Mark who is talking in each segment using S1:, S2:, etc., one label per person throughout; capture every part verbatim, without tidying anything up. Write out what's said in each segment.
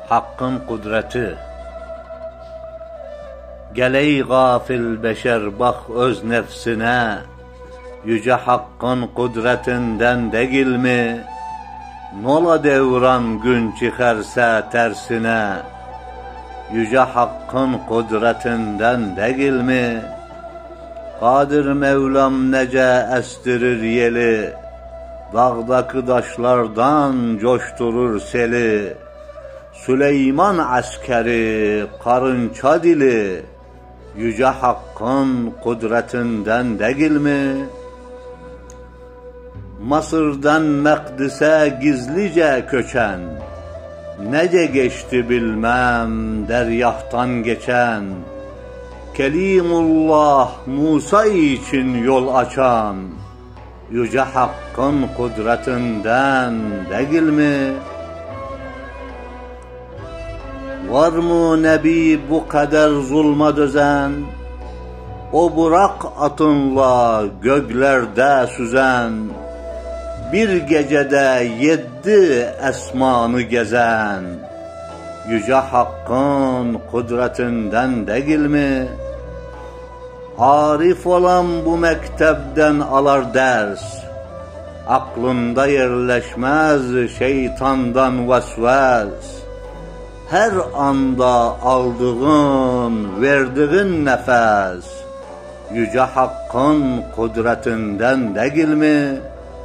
S1: Hakkın kudreti. Geley gafil beşer bak öz nefsine, Yüce Hakkın kudretinden değil mi? Nola devran gün çıkarsa tersine, Yüce Hakkın kudretinden değil mi? Kadir Mevlam nece estirir yeli, Dağdaki taşlardan coşturur seli. Süleyman askeri, karınça dili, Yüce Hakkın kudretinden değil mi? Mısır'dan Mekdis'e gizlice köçen, Nece geçti bilmem deryahtan geçen, Kelimullah Musa için yol açan, Yüce Hakkın kudretinden değil mi? Var mı Nebi bu kadar zulma dözen, O burak atınla göklerde süzen, Bir gecede yedi esmanı gezen, Yüce Hakkın kudretinden değil mi? Arif olan bu mektepten alar ders, Aklında yerleşmez şeytandan vesves, Her anda aldığın, verdiğin nefes, Yüce Hakkın kudretinden değil mi?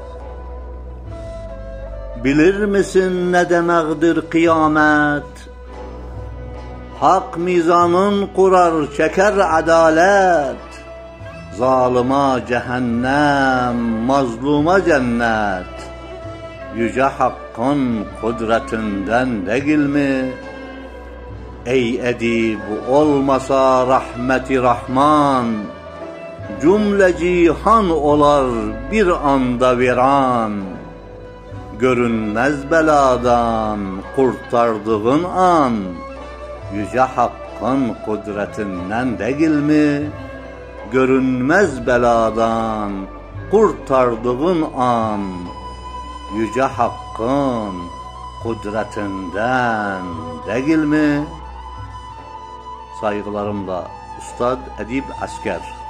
S1: Bilir misin ne demektir kıyamet? Hak mizanın kurar çeker adalet, Zalıma cehennem, mazluma cennet, Yüce Hakkın kudretinden değil mi? Ey edip olmasa rahmeti Rahman, Cümle cihan olar bir anda viran, Görünmez beladan kurtardığın an, Yüce Hakkın kudretinden değil mi? Görünmez beladan kurtardığın an, Yüce Hakkın kudretinden değil mi? Saygılarımla Üstad Edip Asker.